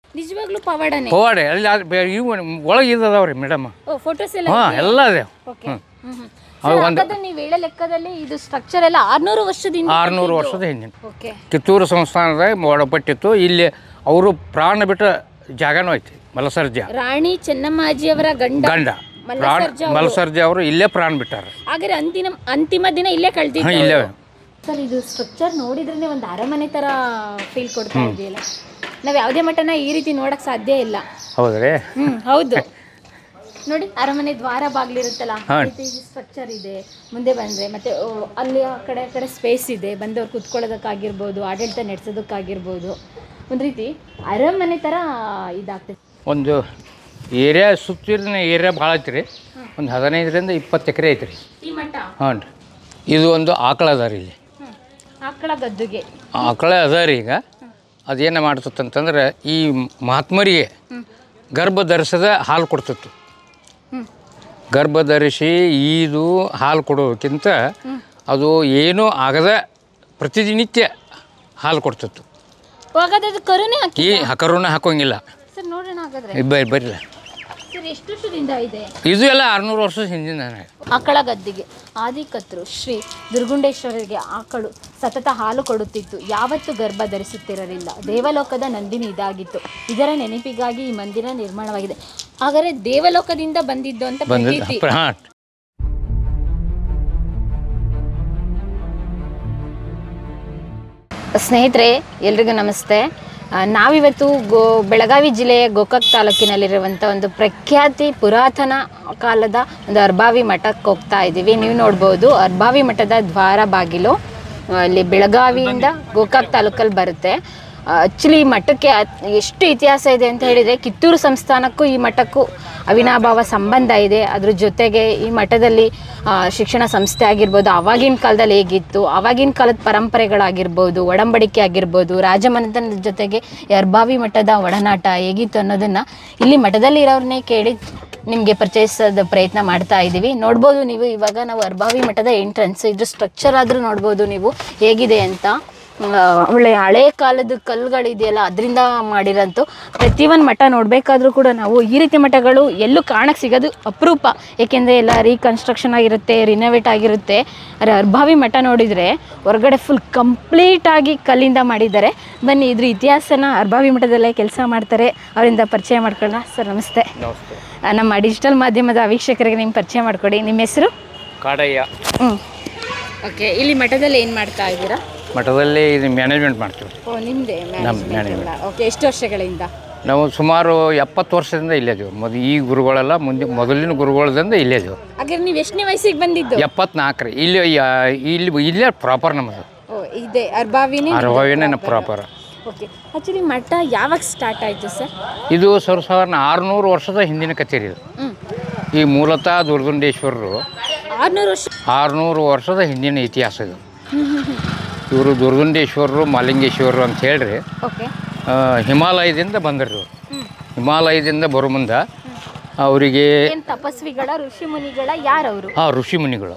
ನಿಜವಾಗ್ಲೂ ಪವಾಡನೇ? ಪವಾಡೆ ಅಲ್ಲಿ ಇವು ಒಳಗೆ ಇದಾವ್ರಿ ಮೇಡಮ್. ಫೋಟೋಸ್ ಎಲ್ಲ ಹಾಂ ಎಲ್ಲ ಅದೇ. ನೀವು ಹೇಳೋ ಲೆಕ್ಕದಲ್ಲಿ ಇದು ಸ್ಟ್ರಕ್ಚರ್ ಎಲ್ಲ 600 ವರ್ಷದಿಂದ 600 ವರ್ಷದ ಹಿಂದಿನ ಕಿತ್ತೂರು ಸಂಸ್ಥಾನದಾಗ ಒಳಪಟ್ಟಿತ್ತು. ಇಲ್ಲಿ ಅವರು ಪ್ರಾಣ ಬಿಟ್ಟ ಜಾಗನೂ ಐತಿ. ಮಲಸರ್ಜ ರಾಣಿ ಚೆನ್ನಮ್ಮಾಜಿಯವರ ಗಂಡ ಮಲಸರ್ಜ ಅವರು ಇಲ್ಲೇ ಪ್ರಾಣ ಬಿಟ್ಟಾರ. ಹಾಗಾದ್ರೆ ಅಂತಿಮ ದಿನ ಇಲ್ಲೇ ಕಳೆದಿದ್ದು. ಇಲ್ಲೇ ಸರ್ ಇದು ಸ್ಟ್ರಕ್ಚರ್ ನೋಡಿದ್ರೆ ಒಂದು ಅರಮನೆ ತರ ಫೀಲ್ ಕೊಡ್ತಾ ಇದೆಯಲ್ಲ. ನಾವು ಯಾವುದೇ ಮಠನ ಈ ರೀತಿ ನೋಡಕ್ ಸಾಧ್ಯ ಇಲ್ಲ. ಹೌದ್ರಿ? ಹೌದು. ನೋಡಿ ಅರಮನೆ ದ್ವಾರ ಬಾಗಿಲಿರುತ್ತಲ್ಲ, ಸ್ಟ್ರಕ್ಚರ್ ಇದೆ. ಮುಂದೆ ಬಂದ್ರೆ ಮತ್ತೆ ಅಲ್ಲಿ ಆ ಕಡೆ ಸ್ಪೇಸ್ ಇದೆ, ಬಂದವ್ರು ಕುತ್ಕೊಳ್ಳೋದಕ್ಕಾಗಿರ್ಬೋದು, ಆಡಳಿತ ನಡೆಸೋದಕ್ಕಾಗಿರ್ಬೋದು. ಒಂದು ರೀತಿ ಅರಮನೆ ತರ ಇದಾಗ್ತದೆ. ಒಂದು ಏರಿಯಾ ಸುತ್ತಿನ ಏರಿಯಾ ಭಾಳ ಐತ್ರಿ. ಒಂದು 15ರಿಂದ 20 ಎಕರೆ ಐತ್ರಿ ಈ ಮಠ. ಹಾಂ ರೀ. ಇದು ಒಂದು ಆಕಳ ಅದ ರೀ. ಇಲ್ಲಿ ಆಕಳ ಗದ್ದುಗೆ ಆಕಳ ಅದ ರೀ. ಈಗ ಅದೇನು ಮಾಡ್ತಂತಂದ್ರೆ ಈ ಮಹಾತ್ಮರಿಗೆ ಗರ್ಭ ಧರಿಸದ ಹಾಲು ಕೊಡ್ತಿತ್ತು. ಗರ್ಭ ಧರಿಸಿ ಈದು ಹಾಲು ಕೊಡೋಕ್ಕಿಂತ ಅದು ಏನೂ ಆಗದ ಪ್ರತಿನಿತ್ಯ ಹಾಲು ಕೊಡ್ತಿತ್ತು. ಈ ಕರುಣೆ ಹಾಕೋಂಗಿಲ್ಲ. ಬರ್ರಿಲ್ಲ. ಇದು ಎಲ್ಲ 600 ವರ್ಷದ ಹಿಂದಿನ. ಆಕಳ ಗದ್ದಿಗೆ ಆದಿಕರ್ತರು ಶ್ರೀ ದುರ್ಗುಂಡೇಶ್ವರರಿಗೆ ಆಕಳು ಸತತ ಹಾಲು ಕೊಡುತ್ತಿತ್ತು. ಯಾವತ್ತೂ ಗರ್ಭ ಧರಿಸುತ್ತಿರಲಿಲ್ಲ. ದೇವಲೋಕದ ನಂದಿನಿ ಇದಾಗಿತ್ತು. ಇದರ ನೆನಪಿಗಾಗಿ ಈ ಮಂದಿರ ನಿರ್ಮಾಣವಾಗಿದೆ. ಹಾಗಾದರೆ ದೇವಲೋಕದಿಂದ ಬಂದಿದ್ದು ಅಂತ ಪ್ರತೀತಿ. ಸ್ನೇಹಿತರೆ, ಎಲ್ರಿಗೂ ನಮಸ್ತೆ. ನಾವಿವತ್ತು ಬೆಳಗಾವಿ ಜಿಲ್ಲೆಯ ಗೋಕಾಕ್ ತಾಲೂಕಿನಲ್ಲಿರುವಂಥ ಒಂದು ಪ್ರಖ್ಯಾತಿ ಪುರಾತನ ಕಾಲದ ಒಂದು ಅರ್ಭಾವಿ ಮಠಕ್ಕೆ ಹೋಗ್ತಾ ಇದ್ದೀವಿ. ನೀವು ನೋಡ್ಬೋದು ಅರ್ಭಾವಿ ಮಠದ ದ್ವಾರ ಬಾಗಿಲು ಇಲ್ಲಿ ಬೆಳಗಾವಿಯಿಂದ ಗೋಕಾಕ್ ತಾಲೂಕಲ್ಲಿ ಬರುತ್ತೆ. ಆ್ಯಕ್ಚುಲಿ ಈ ಮಠಕ್ಕೆ ಎಷ್ಟು ಇತಿಹಾಸ ಇದೆ ಅಂತ ಹೇಳಿದರೆ, ಕಿತ್ತೂರು ಸಂಸ್ಥಾನಕ್ಕೂ ಈ ಮಠಕ್ಕೂ ಅವಿನಾಭಾವ ಸಂಬಂಧ ಇದೆ. ಅದ್ರ ಜೊತೆಗೆ ಈ ಮಠದಲ್ಲಿ ಶಿಕ್ಷಣ ಸಂಸ್ಥೆ ಆಗಿರ್ಬೋದು, ಆವಾಗಿನ ಕಾಲದಲ್ಲಿ ಹೇಗಿತ್ತು, ಆವಾಗಿನ ಕಾಲದ ಪರಂಪರೆಗಳಾಗಿರ್ಬೋದು, ಒಡಂಬಡಿಕೆ ಆಗಿರ್ಬೋದು, ರಾಜಮನೆತನದ ಜೊತೆಗೆ ಈ ಅರ್ಭಾವಿ ಮಠದ ಒಡನಾಟ ಹೇಗಿತ್ತು ಅನ್ನೋದನ್ನು ಇಲ್ಲಿ ಮಠದಲ್ಲಿ ಇರೋರನ್ನೇ ಕೇಳಿ ನಿಮಗೆ ಪರಿಚಯಿಸೋದ ಪ್ರಯತ್ನ ಮಾಡ್ತಾ ಇದ್ದೀವಿ. ನೋಡ್ಬೋದು ನೀವು ಇವಾಗ ನಾವು ಅರ್ಭಾವಿ ಮಠದ ಎಂಟ್ರೆನ್ಸ್. ಇದ್ರ ಸ್ಟ್ರಕ್ಚರ್ ಆದರೂ ನೋಡ್ಬೋದು ನೀವು ಹೇಗಿದೆ ಅಂತ. ಒಳ್ಳೆ ಹಳೆ ಕಾಲದ ಕಲ್ಲುಗಳಿದೆಯಲ್ಲ ಅದರಿಂದ ಮಾಡಿರೋಂಥ ಪ್ರತಿಯೊಂದು ಮಠ ನೋಡಬೇಕಾದ್ರೂ ಕೂಡ ನಾವು ಈ ರೀತಿ ಮಠಗಳು ಎಲ್ಲೂ ಕಾಣಕ್ಕೆ ಸಿಗೋದು ಅಪರೂಪ. ಏಕೆಂದರೆ ಎಲ್ಲ ರೀಕನ್ಸ್ಟ್ರಕ್ಷನ್ ಆಗಿರುತ್ತೆ, ರಿನೋವೇಟ್ ಆಗಿರುತ್ತೆ. ಆದರೆ ಅರ್ಭಾವಿ ಮಠ ನೋಡಿದರೆ ಹೊರಗಡೆ ಫುಲ್ ಕಂಪ್ಲೀಟಾಗಿ ಕಲ್ಲಿಂದ ಮಾಡಿದ್ದಾರೆ. ಬನ್ನಿ ಇದ್ರ ಇತಿಹಾಸನ ಅರ್ಭಾವಿ ಮಠದಲ್ಲೇ ಕೆಲಸ ಮಾಡ್ತಾರೆ, ಅವರಿಂದ ಪರಿಚಯ ಮಾಡ್ಕೊಳ್ಳೋಣ. ಸರ್ ನಮಸ್ತೆ. ನಮ್ಮ ಡಿಜಿಟಲ್ ಮಾಧ್ಯಮದ ವೀಕ್ಷಕರಿಗೆ ನಿಮ್ಮ ಪರಿಚಯ ಮಾಡಿಕೊಡಿ. ನಿಮ್ಮ ಹೆಸರು? ಕಾಡಯ್ಯ. ಓಕೆ. ಇಲ್ಲಿ ಮಠದಲ್ಲಿ ಏನು ಮಾಡ್ತಾ ಇದ್ದೀರಾ? ಮಠದಲ್ಲಿ ಇದು ಮ್ಯಾನೇಜ್ಮೆಂಟ್ ಮಾಡ್ತೀವಿ. ನಿಮ್ಮದೇ ಮ್ಯಾನೇಜ್ಮೆಂಟ್? ಓಕೆ. ಎಷ್ಟು ವರ್ಷಗಳಿಂದ? ನಾವು ಸುಮಾರು 70 ವರ್ಷದಿಂದ ಇಲ್ಲೇ ಇದೀವಿ. ಈ ಗುರುಗಳೆಲ್ಲ ಮೊದಲಿನ ಗುರುಗಳದಿಂದ ಇಲ್ಲೇ ಇದೀವಿ. ಹಾಗಾದ್ರೆ ನೀವು ಎಷ್ಟನೇ ವಯಸ್ಸಿಗೆ ಬಂದಿದ್ದು? 74 ರೀ. ಇಲ್ಲೇ ಪ್ರಾಪರ್ ನಮ್ಮದು. ಇದೆ ಅರ್ಭಾವಿನೇ ಪ್ರಾಪರ್. ಓಕೆ. ಆ್ಯಕ್ಚುಲಿ ಮಠ ಯಾವಾಗ ಸ್ಟಾರ್ಟ್ ಆಯಿತು ಸರ್? ಇದು 600 ವರ್ಷದ ಹಿಂದಿನ ಕಚೇರಿ ಇದು. ಈ ಮೂಲತಃ ದುರ್ಗುಂಡೇಶ್ವರರು 600 ವರ್ಷದ ಹಿಂದಿನ ಇತಿಹಾಸ ಇದು. ಇವರು ದುರ್ಗುಂಡೇಶ್ವರರು ಮಾಲಿಂಗೇಶ್ವರರು ಅಂತ ಹೇಳ್ರಿ ಹಿಮಾಲಯದಿಂದ ಬಂದರು. ಇವರು ಹಿಮಾಲಯದಿಂದ ಬರೋ ಮುಂದೆ ಅವರಿಗೆ ತಪಸ್ವಿಗಳ ಋಷಿಮುನಿಗಳ ಯಾರವರು? ಋಷಿಮುನಿಗಳು.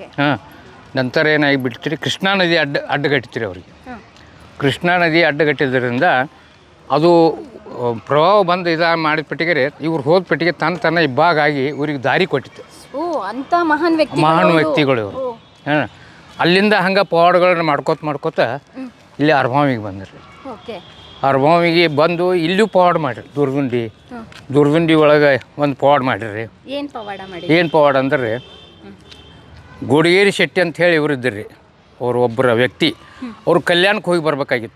ನಂತರ ಏನಾಗಿಬಿಡ್ತೀರಿ, ಕೃಷ್ಣಾ ನದಿ ಅಡ್ಡಗಟ್ಟಿರಿ ಅವರಿಗೆ. ಕೃಷ್ಣಾ ನದಿ ಅಡ್ಡಗಟ್ಟಿದ್ದರಿಂದ ಅದು ಪ್ರವಾಹ ಬಂದು ಮಾಡಿದ ಪೆಟ್ಟಿಗೆ ಇವ್ರು ಹೋದ ಪೆಟ್ಟಿಗೆ ತನ್ನ ಇಬ್ಬಾಗ ಆಗಿ ಇವ್ರಿಗೆ ದಾರಿ ಕೊಟ್ಟಿತ್ತು. ಮಹಾನ್ ವ್ಯಕ್ತಿಗಳು ಇವರು. ಅಲ್ಲಿಂದ ಹಂಗೆ ಪವಾಡಗಳನ್ನ ಮಾಡ್ಕೋತ ಇಲ್ಲಿ ಅರ್ಭಾವಿಗೆ ಬಂದ್ರಿ. ಅರ್ಭಾವಿಗೆ ಬಂದು ಇಲ್ಲೂ ಪವಾಡ ಮಾಡಿರಿ. ದುರ್ಗುಂಡಿ ಒಳಗೆ ಒಂದು ಪವಾಡ ಮಾಡಿರಿ. ಏನು ಪವಾಡ ಅಂದ್ರೆ ಗೋಡಿಗೇರಿ ಶೆಟ್ಟಿ ಅಂತ ಹೇಳಿ ಇವರು ಇದ್ದರು. ಅವರು ಒಬ್ಬರ ವ್ಯಕ್ತಿ. ಅವರು ಕಲ್ಯಾಣಕ್ಕೆ ಹೋಗಿ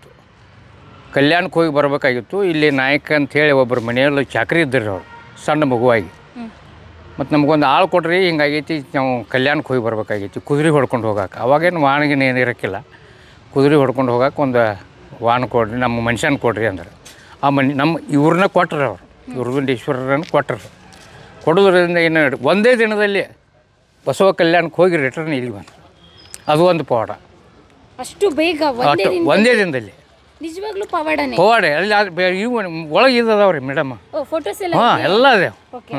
ಬರಬೇಕಾಗಿತ್ತು. ಇಲ್ಲಿ ನಾಯಕ ಅಂಥೇಳಿ ಒಬ್ಬರ ಮನೆಯಲ್ಲಿ ಚಾಕರಿ ಇದ್ದರು. ಅವರು ಸಣ್ಣ ಮಗುವಾಗಿ ಮತ್ತು ನಮಗೊಂದು ಆಳು ಕೊಡ್ರಿ, ಹಿಂಗಾಗೈತಿ, ನಾವು ಕಲ್ಯಾಣಕ್ಕೆ ಹೋಗಿ ಬರ್ಬೇಕಾಗೈತಿ, ಕುದುರೆ ಹೊಡ್ಕೊಂಡು ಹೋಗಕ್ಕೆ. ಅವಾಗೇನು ವಾಹನಗೇನು ಏನು ಇರೋಕ್ಕಿಲ್ಲ. ಕುದುರೆ ಹೊಡ್ಕೊಂಡು ಹೋಗಕ್ಕೆ ಒಂದು ವಾಹನ ಕೊಡ್ರಿ, ನಮ್ಮ ಮನುಷ್ಯನ ಕೊಡ್ರಿ ಅಂದ್ರೆ ನಮ್ಮ ಇವ್ರನ್ನ ಕೊಟ್ಟರು. ಅವರು ದುರ್ಗುಂಡೇಶ್ವರರನ್ನು ಕೊಟ್ಟರು. ಕೊಡೋದ್ರಿಂದ ಏನು ಒಂದೇ ದಿನದಲ್ಲಿ ಬಸವ ಕಲ್ಯಾಣಕ್ಕೆ ಹೋಗಿ ರಿಟರ್ನ್ ಇಲ್ಲಿ ಬಂದರು. ಅದು ಒಂದು ಪವಾಡ. ಅಷ್ಟು ಬೇಗ ಒಂದೇ ದಿನದಲ್ಲಿ. ನಿಜವಾಗ್ಲೂ ಪವಾಡನೇ? ಪವಾಡೆ ಅಲ್ಲಿ ಇವು ಒಳಗೆ ಇದಾವ್ರಿ ಮೇಡಮ್. ಫೋಟೋಸ್ ಎಲ್ಲ ಎಲ್ಲ ಅದೇ.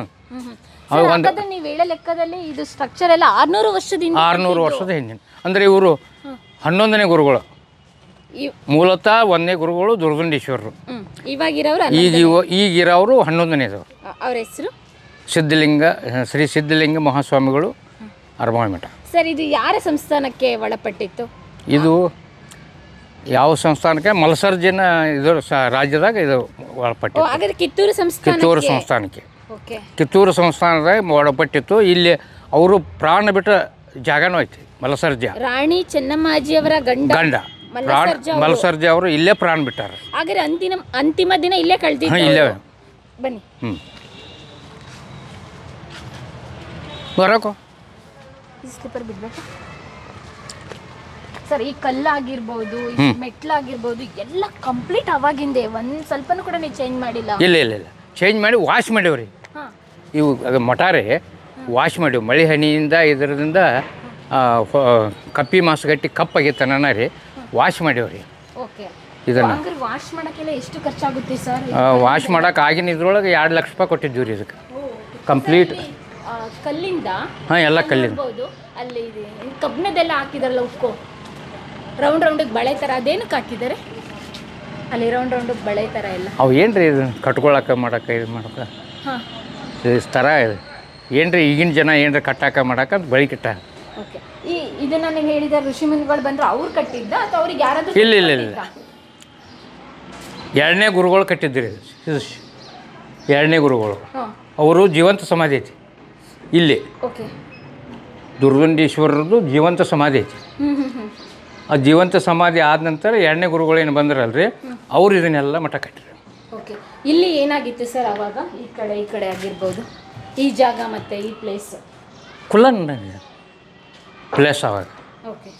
ನೀವು ಹೇಳೋ ಲೆಕ್ಕದಲ್ಲಿ ಇದು ಸ್ಟ್ರಕ್ಚರ್ ಎಲ್ಲ 600 ವರ್ಷದ ಹಿಂದಿನ. ಅಂದ್ರೆ ಇವರು 11ನೇ ಗುರುಗಳು. ಮೂಲತಃ ಒಂದನೇ ಗುರುಗಳು ದುರ್ಗುಂಡೇಶ್ವರರು. ಇವಾಗಿರೋರು ಈಗಿರೋರು 11ನೇದವರು. ಅವ್ರ ಹೆಸರು ಸಿದ್ಧಲಿಂಗ, ಶ್ರೀ ಸಿದ್ಧಲಿಂಗ ಮಹಾಸ್ವಾಮಿಗಳು, ಅರಭಾವಿ ಮಠ. ಸರ್, ಇದು ಯಾರ ಸಂಸ್ಥಾನಕ್ಕೆ ಒಳಪಟ್ಟಿತ್ತು? ಇದು ಯಾವ ಸಂಸ್ಥಾನಕ್ಕೆ? ಮಲ್ಸರ್ಜಿನ ಇದು ರಾಜ್ಯದಾಗ ಇದು ಒಳಪಟ್ಟಿತ್ತು. ಹಾಗಾದ್ರೆ ಕಿತ್ತೂರು ಸಂಸ್ಥಾನಕ್ಕೆ ಕಿತ್ತೂರು ಸಂಸ್ಥಾನದಾಗ ಒಳಪಟ್ಟಿತ್ತು. ಇಲ್ಲಿ ಅವರು ಪ್ರಾಣ ಬಿಟ್ಟ ಜಾಗನೂ ಐತಿ. ಮಲಸರ್ಜ ರಾಣಿ ಚೆನ್ನಮ್ಮಾಜಿಯವರ ಗಂಡ ಮಲಸರ್ಜ ಅವರು ಇಲ್ಲೇ ಪ್ರಾಣ ಬಿಟ್ಟಾರ. ಹಾಗಾದ್ರೆ ಅಂತಿಮ ದಿನ ಇಲ್ಲೇ ಕಳೆದಿದ್ದು. ಇಲ್ಲೇ ಬನ್ನಿ ಬರೋಕು ಸ್ಲಿಪ್ಪರ್ ಬಿಡ್ಬೇಕಾ ಸರ್? ಈ ಕಲ್ಲಾಗಿರ್ಬೋದು, ಮೆಟ್ಲಾಗಿರ್ಬೋದು, ಎಲ್ಲ ಕಂಪ್ಲೀಟ್ ಅವಾಗಿಂದೆ. ಒಂದು ಸ್ವಲ್ಪನೂ ಕೂಡ ನೀವು ಚೇಂಜ್ ಮಾಡಿಲ್ಲ? ಇಲ್ಲ ಚೇಂಜ್ ಮಾಡಿ ವಾಶ್ ಮಾಡೀವ್ರಿ. ಇವು ಮಟಾರೆ ವಾಶ್ ಮಾಡಿವು. ಮಳೆ ಹನಿಯಿಂದ ಇದರಿಂದ ಕಪ್ಪಿ ಮಾಸುಗಟ್ಟಿ ಕಪ್ಪಾಗಿತ್ತನ ರೀ ವಾಶ್ ಮಾಡೀವ್ರಿ. ಇದನ್ನು ವಾಶ್ ಮಾಡೋಕ್ಕೆಲ್ಲ ಎಷ್ಟು ಖರ್ಚಾಗುತ್ತೆ ಸರ್? ವಾಶ್ ಮಾಡೋಕೆ ಆಗಿನ ಇದ್ರೊಳಗೆ 2 ಲಕ್ಷ ರೂಪಾಯಿ ಕೊಟ್ಟಿದ್ದೀವಿ ರೀ ಇದಕ್ಕೆ ಕಂಪ್ಲೀಟ್. ಕಲ್ಲಿಂದ ಎಲ್ಲ ಕಲ್ಲಿಂದ. ಅಲ್ಲಿ ಕಬ್ಬಿಣದೆಲ್ಲ ಹಾಕಿದಾರಲ್ಲ, ಉಕ್ಕು ರೌಂಡಿಗೆ ಬಳೆ ಥರ, ಅದೇನಕ್ಕೆ ಹಾಕಿದ್ದಾರೆ ಅಲ್ಲಿ? ರೌಂಡಿಗೆ ಬಳೆ ಥರ ಎಲ್ಲ ಅವು ಏನು ರೀ ಇದು ಕಟ್ಕೊಳಕ್ಕೆ ಮಾಡೋಕೆ ಇದು ಮಾಡೋಕೆ ಥರ ಇದು ಏನು ರೀ ಈಗಿನ ಜನ ಏನ್ರಿ ಕಟ್ಟಾಕ ಮಾಡಕ್ಕೆ ಅಂತ ಬಳಿ ಕಟ್ಟ. ಓಕೆ, ಇದನ್ನು ನೀವು ಹೇಳಿದ ಋಷಿಮುನಿಗಳು ಬಂದರು, ಅವ್ರು ಕಟ್ಟಿದ್ದ ಅಥವಾ ಅವ್ರಿಗೆ ಯಾರಾದರೂ? ಇಲ್ಲ 2ನೇ ಗುರುಗಳು ಕಟ್ಟಿದ್ರಿ. ಇದು 2ನೇ ಗುರುಗಳು. ಅವರು ಜೀವಂತ ಸಮಾಧಿ ಐತಿ ಇಲ್ಲಿ. ಓಕೆ, ದುರ್ಗುಂಡೇಶ್ವರದ್ದು ಜೀವಂತ ಸಮಾಧಿ ಐತಿ. ಆ ಜೀವಂತ ಸಮಾಧಿ ಆದ ನಂತರ 2ನೇ ಗುರುಗಳು ಏನು ಬಂದ್ರಲ್ರಿ, ಅವ್ರು ಇದನ್ನೆಲ್ಲ ಮಠ ಕಟ್ಟಿದ್ರು. ಓಕೆ, ಇಲ್ಲಿ ಏನಾಗಿತ್ತು ಸರ್ ಅವಾಗ? ಈ ಕಡೆ ಆಗಿರ್ಬೋದು, ಈ ಜಾಗ ಮತ್ತು ಈ ಪ್ಲೇಸ್ ಕುಲ್ಲನ್ ಪ್ಲೇಸ್ ಅವಾಗ. ಓಕೆ,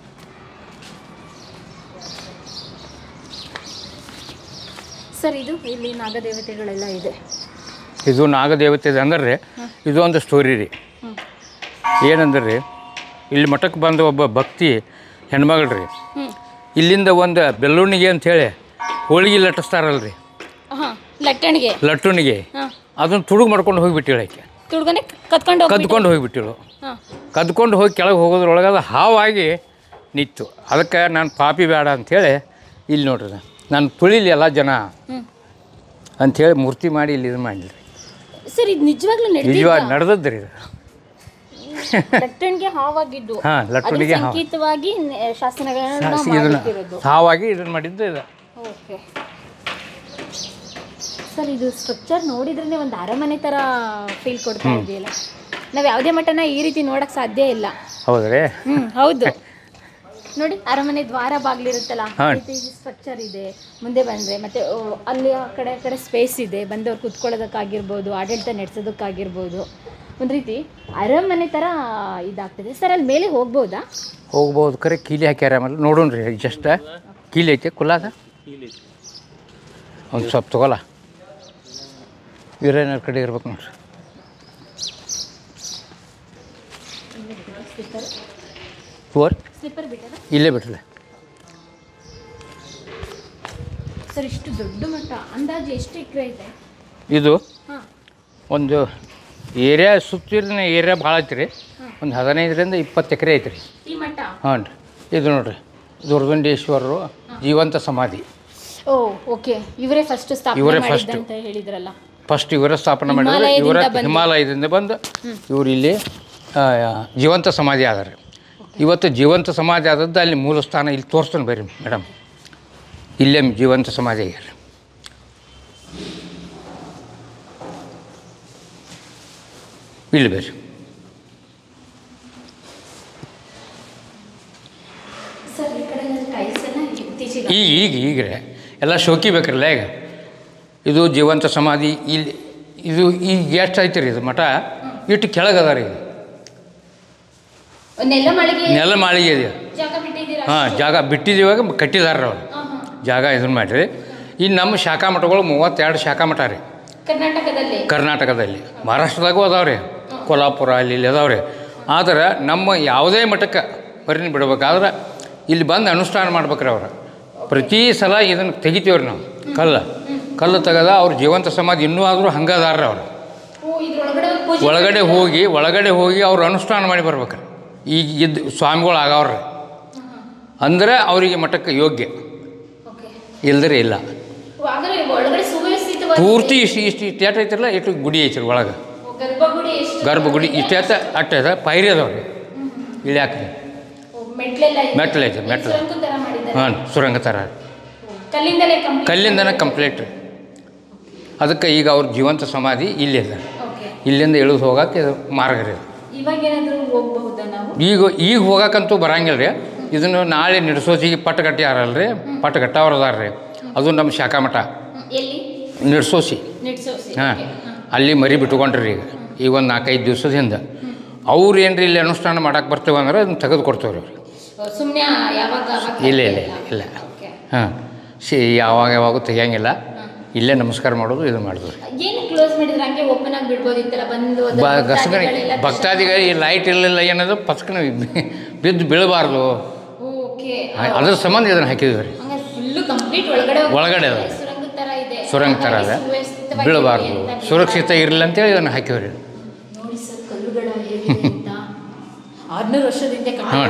ಸರ್ ಇದು ಇಲ್ಲಿ ನಾಗದೇವತೆಗಳೆಲ್ಲ ಇದೆ. ಇದು ನಾಗದೇವತೆ ಇದೆ ಅಂದ್ರೆ ಇದು ಒಂದು ಸ್ಟೋರಿ ರೀ. ಏನಂದ್ರೆ ಇಲ್ಲಿ ಮಠಕ್ಕೆ ಬಂದ ಒಬ್ಬ ಭಕ್ತಿ ಹೆಣ್ಮಗಳು ರೀ, ಇಲ್ಲಿಂದ ಒಂದು ಬೆಲ್ಲುಣಿಗೆ ಅಂಥೇಳಿ ಹೋಳಿಗೆ ಲಟ್ಟಿಸ್ತಾರಲ್ರಿ, ಲಟ್ಟಣಿಗೆ, ಅದನ್ನು ತುಡುಗು ಮಾಡ್ಕೊಂಡು ಹೋಗಿಬಿಟ್ಟಿಳು. ಆಕೆ ಕದ್ಕೊಂಡು ಹೋಗಿಬಿಟ್ಟಿಳು. ಕದ್ಕೊಂಡು ಹೋಗಿ ಕೆಳಗೆ ಹೋಗೋದ್ರೊಳಗೆ ಅದು ಹಾವಾಗಿ ನಿಂತು. ಅದಕ್ಕೆ ನಾನು ಪಾಪಿ ಬೇಡ ಅಂಥೇಳಿ ಇಲ್ಲಿ ನೋಡ್ರಿ ನಾನು ತುಳಿಲಿ ಎಲ್ಲ ಜನ ಅಂಥೇಳಿ ಮೂರ್ತಿ ಮಾಡಿ ಇಲ್ಲಿ ಇದು ಮಾಡಿಲ್ರಿ. ಸರ್, ಇದು ನಿಜವಾಗ್ಲೂ ನಡೆದದ್ರಿ ಇದು. ಲಟ್ಟಣಿಗೆ ಹಾವಾಗಿದ್ದು. ಲಟ್ಟಣಿಗೆ ಸಂಕೇತವಾಗಿ ಶಾಸನಗಳನ್ನು ಹಾವಾಗಿ ಇದನ್ನು ಮಾಡಿದ್ದು ಇದು. ಓಕೆ ಸರ್, ಇದು ಸ್ಟ್ರಕ್ಚರ್ ನೋಡಿದ್ರೆ ಒಂದು ಅರಮನೆ ಥರ ಫೀಲ್ ಕೊಡ್ತಾ ಇದೆಯಲ್ಲ. ನಾವು ಯಾವುದೇ ಮಠನ ಈ ರೀತಿ ನೋಡಕ್ಕೆ ಸಾಧ್ಯ ಇಲ್ಲ. ಹೌದ್ರಿ? ಹೌದು. ನೋಡಿ, ಅರಮನೆ ದ್ವಾರ ಬಾಗಿಲಿರುತ್ತಲ್ಲ, ಸ್ಟ್ರಕ್ಚರ್ ಇದೆ. ಮುಂದೆ ಬಂದರೆ ಮತ್ತೆ ಅಲ್ಲಿ ಆ ಕಡೆ ಸ್ಪೇಸ್ ಇದೆ, ಬಂದವ್ರು ಕುತ್ಕೊಳ್ಳೋದಕ್ಕಾಗಿರ್ಬೋದು, ಆಡಳಿತ ನಡೆಸೋದಕ್ಕಾಗಿರ್ಬೋದು. ಒಂದು ರೀತಿ ಅರಮನೆ ಥರ ಇದಾಗ್ತದೆ. ಸರ್, ಅಲ್ಲಿ ಮೇಲೆ ಹೋಗ್ಬೋದಾ? ಹೋಗ್ಬೋದು, ಖರೆ ಕೀಲಿ ಹಾಕ್ಯಾರ. ಆಮೇಲೆ ನೋಡೋಣ್ರಿ, ಜಸ್ಟ್ ಕೀಲಿ ಐತೆ ಕುಲ್ಲಾದ ಒಂದು ಸ್ವಲ್ಪ ತಗೋಲ್ಲ. ವೀರೇನರ ಕಡೆ ಇರ್ಬೇಕು ನೋಡ್ರಿ. ಇಲ್ಲೇ ಬಿಟ್ರಲ್ಲ ಸರ್. ಇಷ್ಟು ದೊಡ್ಡ ಮಠ, ಅಂದಾಜು ಎಷ್ಟು ಎಕರೆ ಇದೆ ಇದು? ಒಂದು ಏರಿಯಾ ಸುತ್ತಿನ ಏರಿಯಾ ಭಾಳ ಐತಿ ರೀ. ಒಂದು 15ರಿಂದ 20 ಎಕರೆ ಐತ್ರಿ ಈ ಮಠ. ಹಾಂ ರೀ. ಇದು ನೋಡ್ರಿ ದುರ್ಗುಂಡೇಶ್ವರರು ಜೀವಂತ ಸಮಾಧಿ. ಓ, ಓಕೆ. ಇವರೇ ಫಸ್ಟ್ ಸ್ಥಾಪನೆ ಮಾಡಿದ್ದು ಅಂತ ಹೇಳಿದ್ರಲ್ಲ. ಫಸ್ಟ್ ಇವರ ಸ್ಥಾಪನೆ ಮಾಡಿದ್ರೆ, ಇವರ ಹಿಮಾಲಯದಿಂದ ಬಂದು ಇವರು ಇಲ್ಲಿ ಜೀವಂತ ಸಮಾಧಿ ಆದಾರೆ. ಇವತ್ತು ಜೀವಂತ ಸಮಾಧಿ ಆದದ್ದು ಅಲ್ಲಿ ಮೂಲ ಸ್ಥಾನ ಇಲ್ಲಿ ತೋರಿಸ್ತಾನೆ ಬರ್ರಿ ಮೇಡಮ್. ಇಲ್ಲೇ ಜೀವಂತ ಸಮಾಧಿ ಆಗ್ಯಾರ. ಇಲ್ಲಿ ಬರ್ರಿ. ಈಗ ಎಲ್ಲ ಶೋಕಿ ಬೇಕ್ರಲ್ಲ. ಈಗ ಇದು ಜೀವಂತ ಸಮಾಧಿ. ಇಲ್ಲಿ ಇದು ಈಗ ಎಷ್ಟು ಐತಿ ರೀ ಇದು ಮಠ? ಇಟ್ಟು ಕೆಳಗದ ರೀ ಇದು. ನೆಲ ಮಾಳಿಗೆ ಇದೆ. ಜಾಗ ಬಿಟ್ಟಿದ್ದೀವಾಗ ಕಟ್ಟಿದಾರ ಅವ್ರು. ಜಾಗ ಇದನ್ನು ಮಾಡಿರಿ. ಇನ್ನು ನಮ್ಮ ಶಾಖಾ ಮಠಗಳು 32 ಶಾಖಾ ಮಠ ರೀ ಕರ್ನಾಟಕದಲ್ಲಿ. ಮಹಾರಾಷ್ಟ್ರದಾಗೂ ಅದಾವ್ರಿ, ಕೊಲ್ಹಾಪುರ ಇಲ್ಲಿ ಅದಾವ್ರಿ. ಆದ್ರೆ ನಮ್ಮ ಯಾವುದೇ ಮಠಕ್ಕೆ ಬರೀ ಬಿಡ್ಬೇಕಾದ್ರೆ ಇಲ್ಲಿ ಬಂದು ಅನುಷ್ಠಾನ ಮಾಡ್ಬೇಕ್ರಿ ಅವ್ರು. ಪ್ರತಿ ಸಲ ಇದನ್ನು ತೆಗಿತೀವ್ರಿ ನಾವು. ಕಲ್ಲು ತೆಗೆದ ಅವ್ರು ಜೀವಂತ ಸಮಾಧಿ ಇನ್ನೂ ಆದರೂ ಹಂಗದಾರ್ರಿ ಅವ್ರು. ಒಳಗಡೆ ಹೋಗಿ ಅವ್ರು ಅನುಷ್ಠಾನ ಮಾಡಿ ಬರ್ಬೇಕ್ರಿ. ಈಗ ಸ್ವಾಮಿಗಳು ಆಗವ್ರಿ ಅಂದ್ರೆ ಅವರಿಗೆ ಮಠಕ್ಕೆ ಯೋಗ್ಯ. ಇಲ್ದರೆ ಇಲ್ಲ. ಹಾಗಾದ್ರೆ ಒಳಗಡೆ ಸುವ್ಯವಸ್ಥಿತವಾಗಿ ಪೂರ್ತಿ ಇಷ್ಟು ಥಿಯೇಟ್ರ್ ಐತಿರಲ್ಲ ಇಷ್ಟು ಗುಡಿ ಐತಿರಿ ಒಳಗೆ. ಗರ್ಭಗುಡಿ ಇಷ್ಟು ಅಟ್ಟ ಪೈರಿ ಅದಾವ್ರಿ ಇಳ್ಯಾಕ್ರಿ. ಮೆಟ್ಲು ಐತೆ ಮೆಟ್ಲು. ಹಾಂ, ಸುರಂಗ ಥರ ಕಲ್ಲಿಂದನೇ ಕಂಪ್ಲೀಟ್. ಅದಕ್ಕೆ ಈಗ ಅವ್ರ ಜೀವಂತ ಸಮಾಧಿ ಇಲ್ಲಿದೆ. ಇಲ್ಲಿಂದ ಇಳಿದು ಹೋಗಕ್ಕೆ ಮಾರ್ಗ ರೀ. ಈಗ ಹೋಗಕ್ಕಂತೂ ಬರಂಗಿಲ್ಲ ರೀ. ಇದನ್ನು ನಾಳೆ ನಿಡ್ಸೋಸಿಗೆ ಪಟ್ಟಗಟ್ಟಿ ಯಾರಲ್ರಿ, ಪಟ್ಟಗಟ್ಟವ್ರು ಅದಾರ ರೀ. ಅದು ನಮ್ಮ ಶಾಖಾಮಠ ನಿಡ್ಸೋಸಿ. ಹಾಂ, ಅಲ್ಲಿ ಮರಿ ಬಿಟ್ಕೊಂಡ್ರಿ ಈಗ ಒಂದು 4-5 ದಿವಸದ ಹಿಂದೆ. ಅವ್ರು ಏನ್ರಿ ಇಲ್ಲಿ ಅನುಷ್ಠಾನ ಮಾಡಕ್ಕೆ ಬರ್ತೇವೆ ಅಂದ್ರೆ ಅದನ್ನ ತೆಗೆದು ಕೊಡ್ತೇವೆ ರೀ. ಇಲ್ಲ ಇಲ್ಲ ಇಲ್ಲ. ಹಾಂ, ಯಾವಾಗೂ ತೆಗಿಯಂಗಿಲ್ಲ. ಇಲ್ಲೇ ನಮಸ್ಕಾರ ಮಾಡೋದು, ಇದು ಮಾಡೋದು. ಭಕ್ತಾದಿಗಳು ಈ ಲೈಟ್ ಇರಲಿಲ್ಲ ಏನದು ಪಸ್ಕನ ಬಿದ್ದು ಬೀಳಬಾರ್ದು, ಅದ್ರ ಸಂಬಂಧ ಇದನ್ನು ಹಾಕಿದ್ವಿ ರೀ. ಒಳಗಡೆ ಅದ ಸುರಂಗ ಥರ ಅದ, ಬೀಳಬಾರ್ದು, ಸುರಕ್ಷಿತ ಇರಲಿಲ್ಲ ಅಂತೇಳಿ ಇದನ್ನು ಹಾಕಿವ್ರಿ. ಹಾಂ,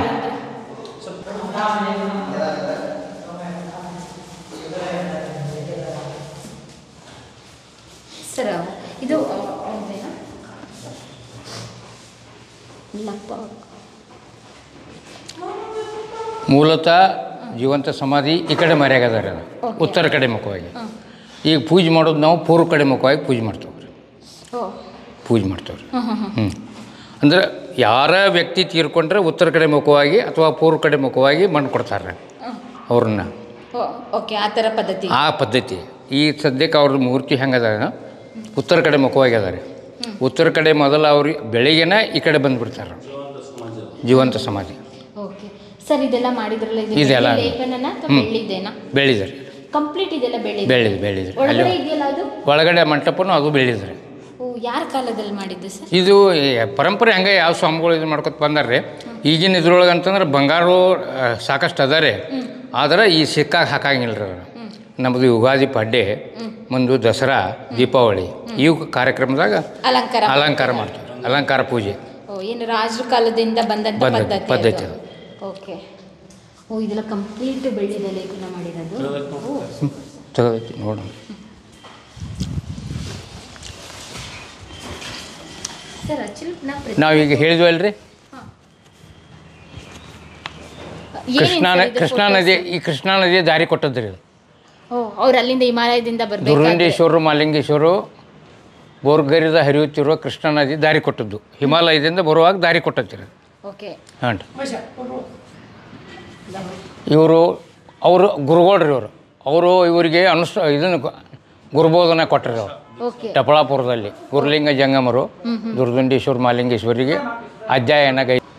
ಸರ್ ಇದು ಮೂಲತಃ ಜೀವಂತ ಸಮಾಧಿ ಈ ಕಡೆ ಮರ್ಯಾಗದಾರೆ, ಉತ್ತರ ಕಡೆ ಮುಖವಾಗಿ. ಈಗ ಪೂಜೆ ಮಾಡೋದು ನಾವು ಪೂರ್ವ ಕಡೆ ಮುಖವಾಗಿ ಪೂಜೆ ಮಾಡ್ತೇವೆ ರೀ. ಪೂಜೆ ಮಾಡ್ತೇವೆ ರೀ. ಅಂದ್ರೆ ಯಾರ ವ್ಯಕ್ತಿ ತೀರ್ಕೊಂಡ್ರೆ ಉತ್ತರ ಕಡೆ ಮುಖವಾಗಿ ಅಥವಾ ಪೂರ್ವ ಕಡೆ ಮುಖವಾಗಿ ಮಣ್ಣು ಕೊಡ್ತಾರೆ ಅವ್ರನ್ನ. ಆ ಪದ್ಧತಿ ಈ ಸದ್ಯಕ್ಕೆ ಅವ್ರದ್ದು ಮೂರ್ತಿ ಹೆಂಗದ ಉತ್ತರ ಕಡೆ ಮುಖವಾಗಿ ಅದಾರೆ. ಉತ್ತರ ಕಡೆ ಮೊದಲು ಅವ್ರಿಗೆ ಬೆಳಿಗ್ಗೆನ ಈ ಕಡೆ ಬಂದುಬಿಡ್ತಾರೆ ಜೀವಂತ ಸಮಾಧಿ. ಇದೆಲ್ಲ ಬೆಳೆದಿರಿ. ಒಳಗಡೆ ಮಂಟಪನೂ ಅದು ಬೆಳೆದಿರಿ. ಯಾರ ಕಾಲದಲ್ಲಿ ಮಾಡಿದ್ದು ಸರ್ ಇದು? ಪರಂಪರೆ ಹಂಗೆ ಯಾವ ಸ್ವಾಮಿಗಳು ಇದು ಮಾಡ್ಕೊತ ಬಂದಾರ್ರಿ. ಈಗಿನ ಇದ್ರೊಳಗೆ ಅಂತಂದ್ರೆ ಬಂಗಾರು ಸಾಕಷ್ಟು ಅದಾರೆ, ಆದ್ರೆ ಈ ಸಿಕ್ಕಾಗಿ ಹಾಕಂಗಿಲ್ಲ ರೀ. ನಮ್ಮದು ಯುಗಾದಿ ಪಾಡ್ಯ, ಮುಂದೆ ದಸರಾ, ದೀಪಾವಳಿ ಇವು ಕಾರ್ಯಕ್ರಮದಾಗ ಅಲಂಕಾರ ಮಾಡ್ತೀವಿ. ಅಲಂಕಾರ ಪೂಜೆ ಏನು ರಾಜರ ಕಾಲದಿಂದ ಬಂದಂಥ ಪದ್ಧತಿ. ಓಕೆ. ಇದೆಲ್ಲ ಕಂಪ್ಲೀಟ್ ಬೆಳ್ಳಿದ ಲೇಖನ ಮಾಡಿರೋದು. ನೋಡೋಣ ನಾವೀಗ ಹೇಳಿದ್ವಲ್ರಿ, ಕೃಷ್ಣಾ ನದಿ, ಈ ಕೃಷ್ಣಾ ನದಿ ದಾರಿ ಕೊಟ್ಟದ್ರಿ. ಅವ್ರು ಅಲ್ಲಿಂದ ಹಿಮಾಲಯದಿಂದ ದುರ್ಗುಂಡೇಶ್ವರ, ಮಾಲಿಂಗೇಶ್ವರ, ಬೋರ್ಗರಿದ ಹರಿಯುತ್ತಿರುವ ಕೃಷ್ಣಾ ನದಿ ದಾರಿ ಕೊಟ್ಟದ್ದು. ಹಿಮಾಲಯದಿಂದ ಬರುವಾಗ ದಾರಿ ಕೊಟ್ಟದ್ರಿ. ಹಾಂ, ಇವರು ಅವರು ಗುರುಗಳ್ರಿ. ಅವರು ಇವರಿಗೆ ಇದನ್ನು ಗುರುಬೋಧನೆ ಕೊಟ್ಟರು. ಅವರು ಟಪಳಾಪುರದಲ್ಲಿ ಗುರುಲಿಂಗ ಜಂಗಮರು ದುರ್ಗುಂಡೇಶ್ವರ ಮಾಲಿಂಗೇಶ್ವರಿಗೆ ಅಧ್ಯಯನ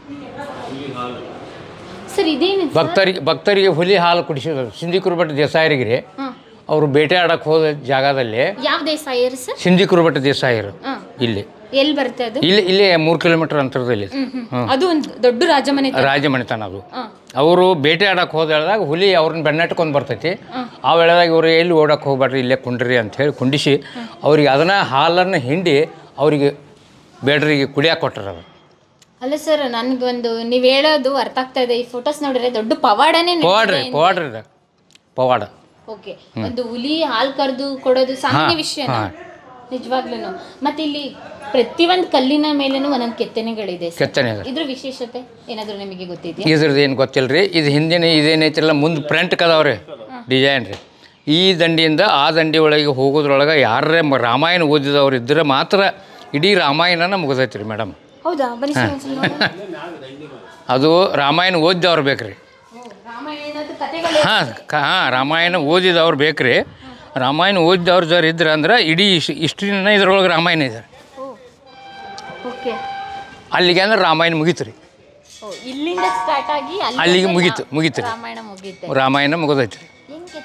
ಭಕ್ತರಿಗೆ ಹುಲಿ ಹಾಲು ಕುಡಿಸಿದ್ರು. ಸಿಂಧಿಕುರು ಭಟ್ ದೇಸಾಯರಿಗೆ ಅವರು ಬೇಟೆ ಆಡಕ್ಕೆ ಹೋದ ಜಾಗದಲ್ಲಿ. ಸಿಂಧಿಕುರು ಭಟ್ ದೇಸಾಯರು ಇಲ್ಲಿ ಇಲ್ಲೇ 3 ಕಿಲೋಮೀಟರ್ ಅಂತರದಲ್ಲಿ ದೊಡ್ಡ ರಾಜಮನೆತನ ಅದು. ಅವರು ಬೇಟೆ ಆಡಕ್ಕೆ ಹೋದ ಹೇಳಿದಾಗ ಹುಲಿ ಅವ್ರನ್ನ ಬೆನ್ನಟ್ಕೊಂಡು ಬರ್ತೈತಿ. ಆ ವೇಳೆದಾಗ ಇವರು ಎಲ್ಲಿ ಓಡಕ್ಕೆ ಹೋಗ್ಬೇಡ್ರಿ, ಇಲ್ಲೇ ಕುಂಡ್ರಿ ಅಂತ ಹೇಳಿ ಕುಂಡಿಸಿ ಅವ್ರಿಗೆ ಅದನ್ನ ಹಾಲನ್ನು ಹಿಂಡಿ ಅವರಿಗೆ ಬೇಡ್ರಿಗೆ ಕುಡಿಯಕ್ಕೆ ಕೊಟ್ಟರು. ಅದು ಅಲ್ಲ ಸರ್, ನನಗೊಂದು ನೀವು ಹೇಳೋದು ಅರ್ಥ ಆಗ್ತಾ ಇದೆ. ಈ ಫೋಟೋಸ್ ನೋಡಿದ್ರೆ ದೊಡ್ಡ ಪವಾಡನೇ. ಪವಾಡ. ಓಕೆ, ಒಂದು ಹುಲಿ ಹಾಲು ಕರೆದು ಕೊಡೋದು ಸಾಮಾನ್ಯ ವಿಷಯ ನಿಜವಾಗ್ಲೂ. ಮತ್ತೆ ಇಲ್ಲಿ ಪ್ರತಿಯೊಂದು ಕಲ್ಲಿನ ಮೇಲೇನು ಒಂದೊಂದು ಕೆತ್ತನೆಗಳಿದೆ. ಇದ್ರ ವಿಶೇಷತೆ ಏನಾದರೂ ನಿಮಗೆ ಗೊತ್ತಿದೆ? ಇದ್ರದ್ದು ಏನು ಗೊತ್ತಿಲ್ಲ ರೀ. ಇದು ಹಿಂದಿನ ಇದೇನೈತಿಲ್ಲ ಮುಂದೆ ಪ್ರಿಂಟ್ ಕದಾವ್ರಿ, ಡಿಸೈನ್ ರೀ. ಈ ದಂಡಿಯಿಂದ ಆ ದಂಡಿ ಒಳಗೆ ಹೋಗೋದ್ರೊಳಗೆ ಯಾರೇ ರಾಮಾಯಣ ಓದಿದವ್ರು ಇದ್ದರೆ ಮಾತ್ರ ಇಡೀ ರಾಮಾಯಣನ ಮುಗಿದೈತಿ ರೀ ಮೇಡಮ್. ಹೌದಾ? ಅದು ರಾಮಾಯಣ ಓದಿದವ್ರು ಬೇಕ್ರಿ. ಹಾಂ, ರಾಮಾಯಣ ಓದಿದವ್ರು ಬೇಕ್ರಿ. ರಾಮಾಯಣ ಓದಿದವ್ರು ಜರ ಇದ್ರೆ ಅಂದ್ರೆ ಇಡೀ ಇಷ್ಟಿನ ಇದ್ರೊಳಗೆ ರಾಮಾಯಣ ಇದೆ. ಅಲ್ಲಿಗೆ ಅಂದ್ರೆ ರಾಮಾಯಣ ಮುಗೀತು ರೀ. ಅಲ್ಲಿಗೆ ಮುಗೀತು ರಾಮಾಯಣ ಮುಗಿದೈತಿ ರೀ.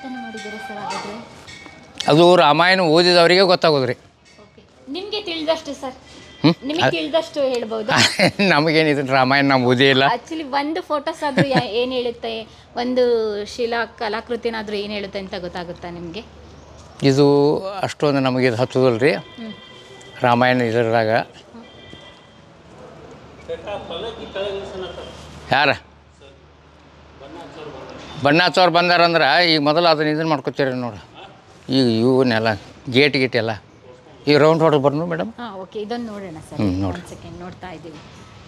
ಅದು ರಾಮಾಯಣ ಓದಿದವರಿಗೆ ಗೊತ್ತಾಗೋದ್ರಿ. ನಿಮಗೆ ತಿಳಿದಷ್ಟು ಸರ್, ನಿಮಗೆ ತಿಳಿದಷ್ಟು ಹೇಳ್ಬೋದು. ನಮಗೇನಿದೆ ರಾಮಾಯಣ ನಾವು ಓದೇ ಇಲ್ಲ. ಆ್ಯಕ್ಚುಲಿ ಒಂದು ಫೋಟೋಸ್ ಆದರೂ ಏನು ಹೇಳುತ್ತೆ, ಒಂದು ಶಿಲಾ ಕಲಾಕೃತಿನಾದರೂ ಏನು ಹೇಳುತ್ತೆ ಅಂತ ಗೊತ್ತಾಗುತ್ತಾ ನಿಮಗೆ? ಇದು ಅಷ್ಟೊಂದು ನಮಗೆ ಇದು ಹತ್ತದಲ್ಲ ರೀ ರಾಮಾಯಣ ಇದ್ರಾಗ. ಯಾರ ಬಣ್ಣ ಹಚ್ಚೋರು ಬಂದಾರಂದ್ರೆ ಈಗ ಮೊದಲು ಅದನ್ನ ಇದನ್ನು ಮಾಡ್ಕೊತೀರಿ ನೋಡಿ. ಈಗ ಇವನ್ನೆಲ್ಲ ಗೇಟ್ ಎಲ್ಲ ಈ ರೌಂಡ್ ಹೊಡೆದು ಬರ್ನು ಮೇಡಮ್. ಹಾಂ ಓಕೆ, ಇದನ್ನು ನೋಡೋಣ ಸರ್. ನೋಡಿ ಸೆಕೆಂಡ್ ನೋಡ್ತಾ ಇದ್ದೀವಿ.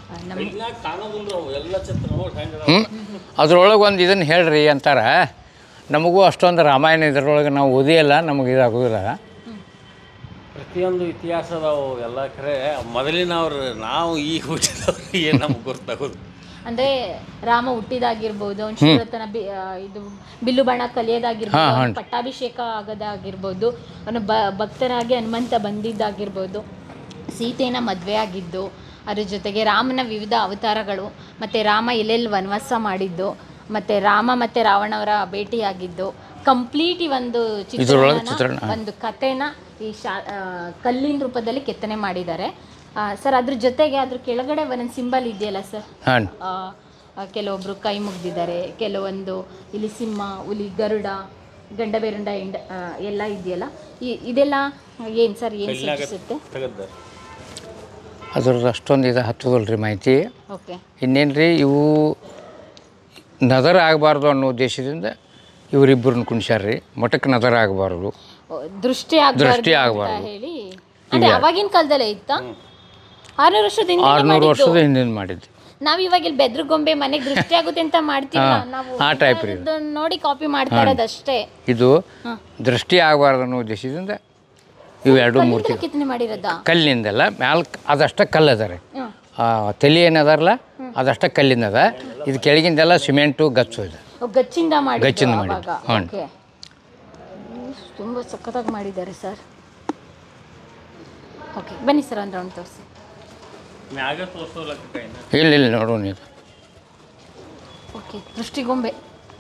ಅದ್ರೊಳಗೆ ಒಂದು ಇದನ್ನು ಹೇಳ್ರಿ ಅಂತಾರೆ. ನಮಗೂ ಅಷ್ಟೊಂದು ರಾಮಾಯಣ ಇದರೊಳಗೆ ನಾವು ಓದಿಯಲ್ಲ, ನಮಗೆ ಇದಾಗೋದಿಲ್ಲ. ಪ್ರತಿಯೊಂದು ಇತಿಹಾಸದವು ಎಲ್ಲ ಖರೆ ಮೊದಲಿನವ್ರು, ನಾವು ಈಗ ಹುಟ್ಟಿದವ್ರು ಏನು ನಮ್ಗೆ ಗೊತ್ತಾಗೋದು. ಅಂದರೆ ರಾಮ ಹುಟ್ಟಿದಾಗಿರ್ಬೋದು, ಶಿವರತನ ಇದು ಬಿಲ್ಲು ಬಾಣ ಕಲಿಯೋದಾಗಿರ್ಬೋದು, ಪಟ್ಟಾಭಿಷೇಕ ಆಗೋದಾಗಿರ್ಬೋದು, ಅವನು ಭಕ್ತರಾಗಿ ಹನುಮಂತ ಬಂದಿದ್ದಾಗಿರ್ಬೋದು, ಸೀತೆನ ಮದುವೆ ಆಗಿದ್ದು, ಅದ್ರ ಜೊತೆಗೆ ರಾಮನ ವಿವಿಧ ಅವತಾರಗಳು, ಮತ್ತು ರಾಮ ಎಲ್ಲೆಲ್ಲಿ ವನವಾಸ ಮಾಡಿದ್ದು, ಮತ್ತು ರಾಮ ಮತ್ತು ರಾವಣವರ ಭೇಟಿಯಾಗಿದ್ದು, ಕಂಪ್ಲೀಟ್ ಈ ಒಂದು ಚಿತ್ರಣ ಒಂದು ಕಥೆನ ಈ ಕಲ್ಲಿನ ರೂಪದಲ್ಲಿ ಕೆತ್ತನೆ ಮಾಡಿದ್ದಾರೆ ಸರ್. ಅದ್ರ ಜೊತೆಗೆ ಅದ್ರ ಕೆಳಗಡೆ ಒಂದೊಂದು ಸಿಂಬಲ್ ಇದೆಯಲ್ಲ ಸರ್, ಕೆಲವೊಬ್ರು ಕೈ ಮುಗ್ದಿದ್ದಾರೆ, ಕೆಲವೊಂದು ಇಲ್ಲಿ ಸಿಂಹ, ಹುಲಿ, ಗರುಡ, ಗಂಡ ಬೇರುಂಡ ಎಲ್ಲ ಇದೆಯಲ್ಲ, ಇದೆಲ್ಲ ಏನು ಸರ್, ಏನು ಸೂಚಿಸುತ್ತೆ? ಅದ್ರದ್ದು ಅಷ್ಟೊಂದು ಇದು ಹತ್ತದಲ್ರಿ ಮಾಹಿತಿ. ಓಕೆ, ಇನ್ನೇನು ರೀ, ಇವು ನದರ ಆಗಬಾರ್ದು ಅನ್ನೋ ಉದ್ದೇಶದಿಂದ ಇವರಿಬ್ಬರನ್ನ ಕುಣಿಸ್ಯಾರ್ರಿ. ಮಠಕ್ಕೆ ನದರ ಆಗಬಾರ್ದು, ದೃಷ್ಟಿ ಆಗಬಾರ್ದು ಹೇಳಿ. ಅಂದರೆ ಅವಾಗಿನ ಕಾಲದಲ್ಲೇ ಇತ್ತಾ? 600 ವರ್ಷದ ಹಿಂದೆ ಮಾಡಿದ್ದು. ನಾವು ಇವಾಗ ಇಲ್ಲಿ ಬೆದ್ರ ಗೊಂಬೆ ಮನೆಗೆ ದೃಷ್ಟಿ ಆಗುತ್ತೆ ಅಂತ ಮಾಡ್ತೀವಿ ನಾವು, ಆ ಟೈಪ್ ರೀ, ನೋಡಿ ಕಾಪಿ ಮಾಡ್ತಾ ಇರೋದಷ್ಟೇ. ಇದು ದೃಷ್ಟಿ ಆಗಬಾರ್ದು ಅನ್ನೋ ಉದ್ದೇಶದಿಂದ ಇವೆರಡು ಮೂರ್ತಿ ಕೆತ್ತನೆ ಮಾಡಿರೋದ ಕಲ್ಲಿಂದಲ್ಲ. ಮ್ಯಾಲ ಅದಷ್ಟ ಕಲ್ಲು ಅದ ರೀ. ತಲೆ ಏನದಾರಲ್ಲ ಅದಷ್ಟ ಕಲ್ಲಿಂದ ಅದ. ಇದು ಕೆಳಗಿಂದೆಲ್ಲ ಸಿಮೆಂಟು ಗಚ್ಚು ಇದೆ, ಗಚ್ಚಿಂದ ಮಾಡಿ. ಹ್ಞೂ, ತುಂಬ ಸಖತ್ತಾಗಿ ಮಾಡಿದ್ದಾರೆ ಸರ್. ಓಕೆ, ಬನ್ನಿ ಸರ್, ಒಂದು ರೌಂಡ್ ತೋರಿಸಿ. ಇಲ್ಲ ನೋಡೋಣ ಇದು. ಓಕೆ, ದೃಷ್ಟಿಗೊಂಬೆ.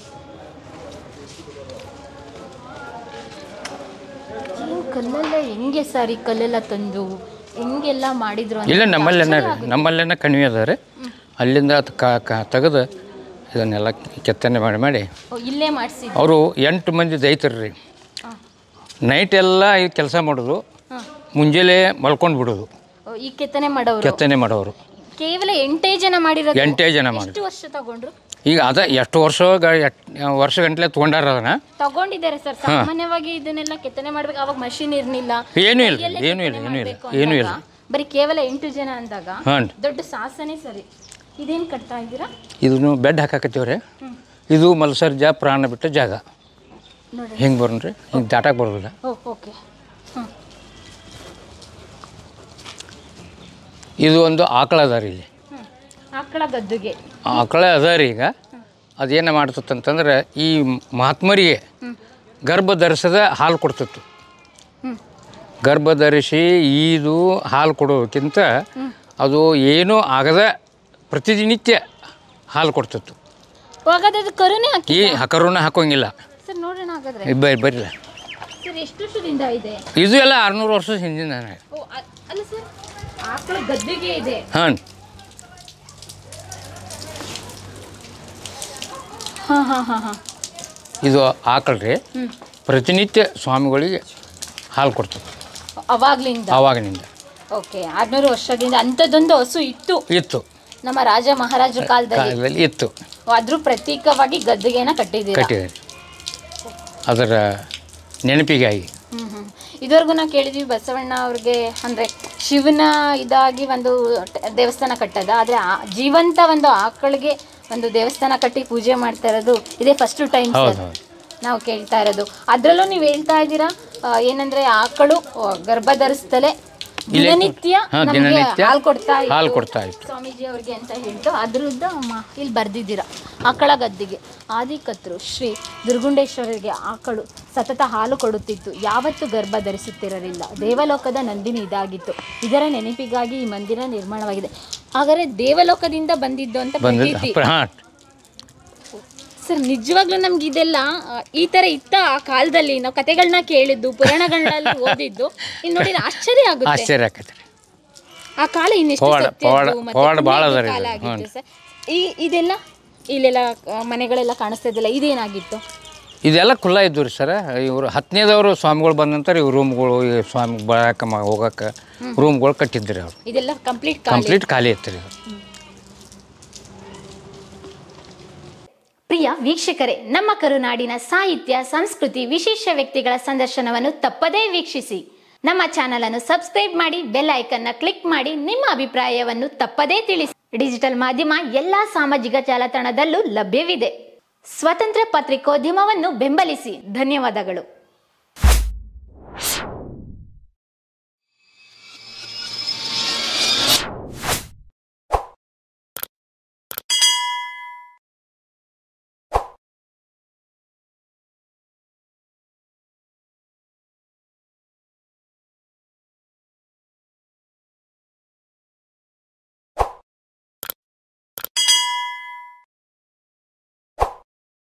ಕಲ್ಲೆಲ್ಲ ಹೆಂಗೆ ಸರ್, ಈ ಕಲ್ಲೆಲ್ಲ ತಂದು ಹೆಂಗೆಲ್ಲ ಮಾಡಿದ್ರು? ಇಲ್ಲ, ನಮ್ಮಲ್ಲೇನ ಕಣಿವೆ ಅದಾರೆ, ಅಲ್ಲಿಂದ ತೆಗೆದು ಇದನ್ನೆಲ್ಲ ಕೆತ್ತನೆ ಮಾಡಿ ಇಲ್ಲೇ ಮಾಡಿಸಿ. ಅವರು 8 ಮಂದಿ ದೈತರು ರೀ. ನೈಟ್ ಎಲ್ಲ ಈ ಕೆಲಸ ಮಾಡೋದು, ಮುಂಜಾನೆ ಮಲ್ಕೊಂಡು ಬಿಡೋದು. ಈ ಕೆತ್ತನೆ ಮಾಡೋರು ಕೇವಲ 8 ಜನ ಮಾಡಿರೋದು. 8 ಜನ ಮಾಡಿ. ಎಷ್ಟು ವರ್ಷ ತಗೊಂಡ್ರು? ಈಗ ಎಷ್ಟು ವರ್ಷ ಗಂಟಲೆ ತೊಗೊಂಡಾರ ಅದನ್ನ ತಗೊಂಡಿದ್ದಾರೆ ಸರ್. ಸಾಮಾನ್ಯವಾಗಿ ಇದನ್ನೆಲ್ಲ ಕೆತ್ತನೆ ಮಾಡ್ಬೇಕು, ಅವಾಗ ಮಷಿನ್ ಇರ್ಲಿಲ್ಲ, ಏನೂ ಇಲ್ಲ. ಬರೀ ಕೇವಲ 8 ಜನ ಅಂದಾಗ ದೊಡ್ಡ ಸಾಹಸನೇ ಸರಿ. ಇದೇನು ಕಟ್ತಾ ಇದ್ದೀರಾ? ಇದನ್ನು ಬೆಡ್ ಹಾಕಾಕತ್ತೀವ್ರಿ. ಇದು ಮಲ್ಸರ್ಜ ಪ್ರಾಣ ಬಿಟ್ಟ ಜಾಗ. ಹಿಂಗೆ ಬರೋಣ್ರಿ, ಹಿಂಗೆ ದಾಟಕ್ಕೆ ಬರೋದಿಲ್ಲ. ಓಕೆ, ಇದು ಒಂದು ಆಕಳ ಅದ ರೀ. ಇಲ್ಲಿ ಆಕಳ ಗದ್ದುಗೆ ಆಕಳ ಅದ ರೀ. ಈಗ ಅದೇನು ಮಾಡ್ತಂತಂದ್ರೆ ಈ ಮಹಾತ್ಮರಿಗೆ ಗರ್ಭ ಧರಿಸದ ಹಾಲು ಕೊಡ್ತಿತ್ತು. ಗರ್ಭ ಧರಿಸಿ ಇದು ಹಾಲು ಕೊಡೋಕ್ಕಿಂತ ಅದು ಏನೂ ಆಗದ ಪ್ರತಿನಿತ್ಯ ಹಾಲು ಕೊಡ್ತಿತ್ತು. ಈ ಕರುನ ಹಾಕೋಂಗಿಲ್ಲ. ಬರಿಲ್ಲ. ಇದು ಎಲ್ಲ 600 ವರ್ಷದ ಹಿಂದಿನ. ಹಾಂ, ಇದು ಆಕಳ್ರಿ. ಪ್ರತಿನಿತ್ಯ ಸ್ವಾಮಿಗಳಿಗೆ ಹಾಲು ಕೊಡ್ತದೆ ಅವಾಗಿನಿಂದ. ಓಕೆ, 600 ವರ್ಷದಿಂದ ಅಂಥದ್ದೊಂದು ಹಸು ಇತ್ತು ನಮ್ಮ ರಾಜ ಮಹಾರಾಜರ ಕಾಲದಲ್ಲಿ ಇತ್ತು. ಅದ್ರ ಪ್ರತೀಕವಾಗಿ ಗದ್ದುಗೆನ ಕಟ್ಟಿದ್ದಾರೆ. ಅದರ ನೆನಪಿಗಾಗಿ. ಇದುವರೆಗೂ ನಾವು ಕೇಳಿದ್ವಿ ಬಸವಣ್ಣ ಅವ್ರಿಗೆ ಅಂದರೆ ಶಿವನ ಇದಾಗಿ ಒಂದು ದೇವಸ್ಥಾನ ಕಟ್ಟದ, ಆದರೆ ಜೀವಂತ ಒಂದು ಆಕಳಿಗೆ ಒಂದು ದೇವಸ್ಥಾನ ಕಟ್ಟಿ ಪೂಜೆ ಮಾಡ್ತಾ ಇರೋದು ಇದೇ ಫಸ್ಟ್ ಟೈಮ್ ನಾವು ಕೇಳ್ತಾ ಇರೋದು. ಅದರಲ್ಲೂ ನೀವು ಹೇಳ್ತಾ ಇದ್ದೀರಾ ಏನಂದರೆ ಆಕಳು ಗರ್ಭ ಧರಿಸ್ತಲೇ ದಿನನಿತ್ಯ ಹಾಲು ಕೊಡ್ತಾ ಇತ್ತು ಸ್ವಾಮೀಜಿ ಅವ್ರಿಗೆ ಅಂತ ಹೇಳ್ತು. ಅದ್ರದ್ದು ಇಲ್ಲಿ ಬರ್ದಿದ್ದೀರಾ. ಆಕಳ ಗದ್ದಿಗೆ ಆದಿಕರ್ತರು ಶ್ರೀ ದುರ್ಗುಂಡೇಶ್ವರರಿಗೆ ಆಕಳು ಸತತ ಹಾಲು ಕೊಡುತ್ತಿತ್ತು, ಯಾವತ್ತೂ ಗರ್ಭ ಧರಿಸುತ್ತಿರಲಿಲ್ಲ. ದೇವಲೋಕದ ನಂದಿನಿ ಇದಾಗಿತ್ತು. ಇದರ ನೆನಪಿಗಾಗಿ ಈ ಮಂದಿರ ನಿರ್ಮಾಣವಾಗಿದೆ. ಹಾಗಾದರೆ ದೇವಲೋಕದಿಂದ ಬಂದಿದ್ದು ಅಂತ ಪ್ರತೀತಿ ಸರ್. ನಿಜವಾಗ್ಲೂ ನಮ್ಗೆ ಇದೆಲ್ಲ ಈ ಥರ ಇತ್ತ ಆ ಕಾಲದಲ್ಲಿ? ನಾವು ಕತೆಗಳನ್ನ ಕೇಳಿದ್ದು, ಪುರಾಣಗಳಲ್ಲಿ ಓದಿದ್ದು, ಇಲ್ಲಿ ನೋಡಿ ಆಶ್ಚರ್ಯ ಆಗುತ್ತೆ. ಆ ಕಾಲ ಇನ್ನೆಷ್ಟು ಕಾಲ ಆಗಿತ್ತು ಸರ್. ಇದೆಲ್ಲ ಇಲ್ಲೆಲ್ಲ ಮನೆಗಳೆಲ್ಲ ಕಾಣಿಸ್ತಾ ಇದ್ದಲ್ಲ, ಇದೇನಾಗಿತ್ತು? ಇದೆಲ್ಲ ಖುಲ್ಲ ಇದ್ದು ರೀ ಸರ್. ಇವರು 10ನೇದವರು ಸ್ವಾಮಿಗಳು ಬಂದ ನಂತರ ಇವು ರೂಮ್ಗಳು, ಸ್ವಾಮಿ ಬರಕ್ಕೆ ಹೋಗಕ್ಕೆ ರೂಮ್ಗಳು ಕಟ್ಟಿದ್ರಿ ಅವರು. ಇದೆಲ್ಲ ಕಂಪ್ಲೀಟ್ ಖಾಲಿ ಇತ್ತು ರೀ. ಪ್ರಿಯ ವೀಕ್ಷಕರೇ, ನಮ್ಮ ಕರುನಾಡಿನ ಸಾಹಿತ್ಯ, ಸಂಸ್ಕೃತಿ, ವಿಶೇಷ ವ್ಯಕ್ತಿಗಳ ಸಂದರ್ಶನವನ್ನು ತಪ್ಪದೇ ವೀಕ್ಷಿಸಿ. ನಮ್ಮ ಚಾನೆಲ್ ಅನ್ನು ಸಬ್ಸ್ಕ್ರೈಬ್ ಮಾಡಿ, ಬೆಲ್ ಐಕನ್ ನ ಕ್ಲಿಕ್ ಮಾಡಿ, ನಿಮ್ಮ ಅಭಿಪ್ರಾಯವನ್ನು ತಪ್ಪದೇ ತಿಳಿಸಿ. ಡಿಜಿಟಲ್ ಮಾಧ್ಯಮ ಎಲ್ಲಾ ಸಾಮಾಜಿಕ ಜಾಲತಾಣದಲ್ಲೂ ಲಭ್ಯವಿದೆ. ಸ್ವತಂತ್ರ ಪತ್ರಿಕೋದ್ಯಮವನ್ನು ಬೆಂಬಲಿಸಿ. ಧನ್ಯವಾದಗಳು.